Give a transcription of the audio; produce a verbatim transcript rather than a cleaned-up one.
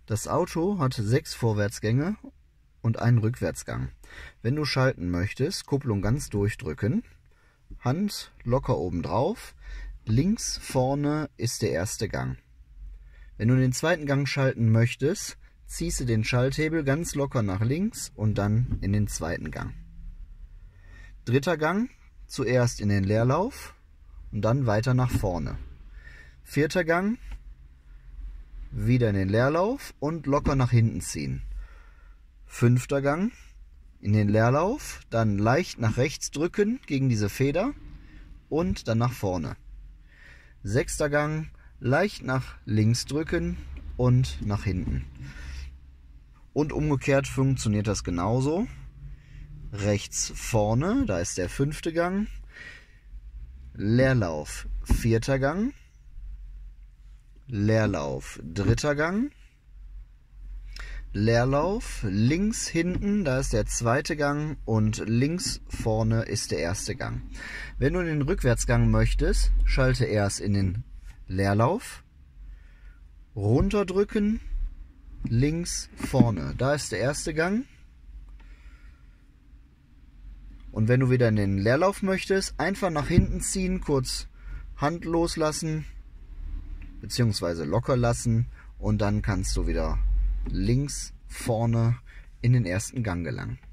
Das Auto hat sechs Vorwärtsgänge und einen Rückwärtsgang. Wenn du schalten möchtest, Kupplung ganz durchdrücken, Hand locker oben drauf, links vorne ist der erste Gang. Wenn du den zweiten Gang schalten möchtest, ziehst du den Schalthebel ganz locker nach links und dann in den zweiten Gang. Dritter Gang, zuerst in den Leerlauf und dann weiter nach vorne. Vierter Gang, wieder in den Leerlauf und locker nach hinten ziehen. Fünfter Gang, in den Leerlauf, dann leicht nach rechts drücken gegen diese Feder und dann nach vorne. Sechster Gang, leicht nach links drücken und nach hinten. Und umgekehrt funktioniert das genauso. Rechts vorne, da ist der fünfte Gang. Leerlauf, vierter Gang. Leerlauf, dritter Gang. Leerlauf, links hinten, da ist der zweite Gang und links vorne ist der erste Gang. Wenn du in den Rückwärtsgang möchtest, schalte erst in den Leerlauf, runterdrücken, links vorne, da ist der erste Gang. Und wenn du wieder in den Leerlauf möchtest, einfach nach hinten ziehen, kurz Hand loslassen, beziehungsweise locker lassen und dann kannst du wieder links vorne in den ersten Gang gelangen.